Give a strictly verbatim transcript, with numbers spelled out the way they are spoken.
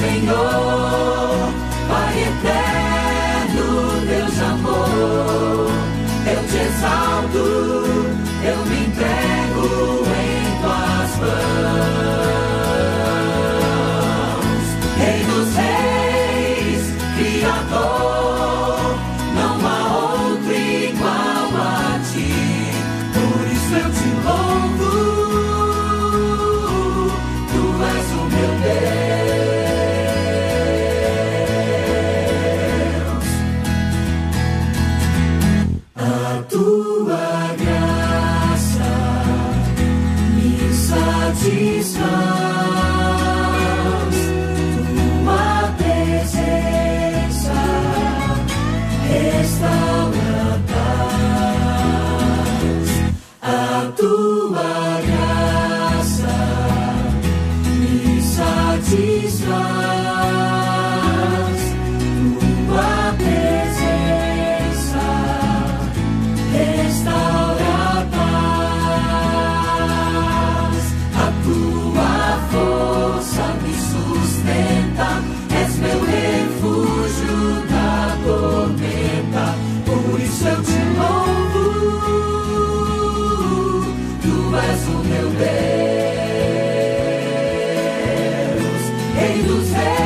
Senhor, Pai eterno, Deus de amor, eu te exalto, eu me entrego em tuas mãos. Rei dos reis, Criador, não há outro igual a ti, por isso eu te louvo, tu és o meu Deus. A tua graça me satisfaz, tua presença restaura a paz. A tua graça me satisfaz, tua presença restaura a paz. A tua força me sustenta, és meu refúgio da tormenta, por isso eu te louvo, tu és o meu Deus. Rei dos reis,